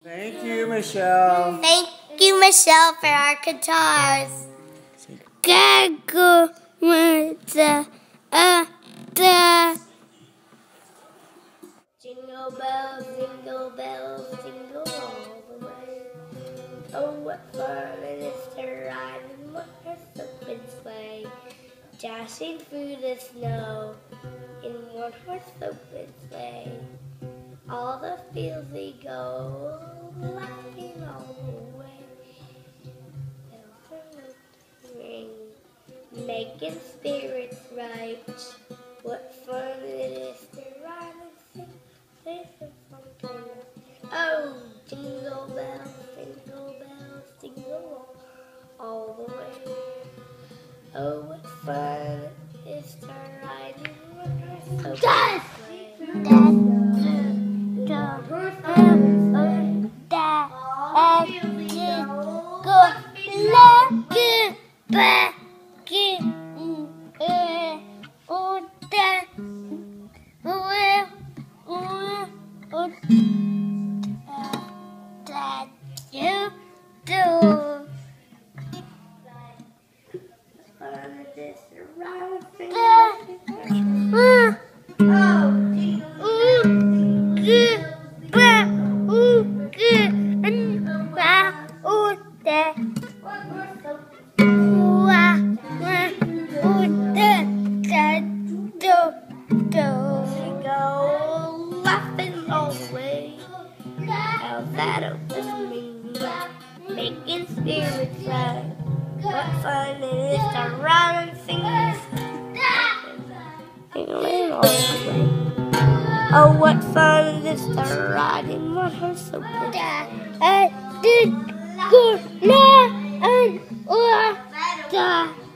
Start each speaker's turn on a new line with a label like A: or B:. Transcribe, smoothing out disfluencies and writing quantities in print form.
A: Thank you, Michelle.
B: Thank you, Michelle, for our guitars. Gago with the Jingle bells, jingle all the way. Oh, what fun it is to ride in one horse open sleigh, dashing through the snow in one horse open sleigh. All the fields we go, laughing all the way. Bells are ring, making spirits right. What fun it is to ride and sing fun. Oh, jingle bells, jingle all the way. Oh, what fun it is to ride in one horse open sleigh. That open me, making spirits right. What fun it is to ride and sing Oh, what fun it is to ride in one horse open sleigh.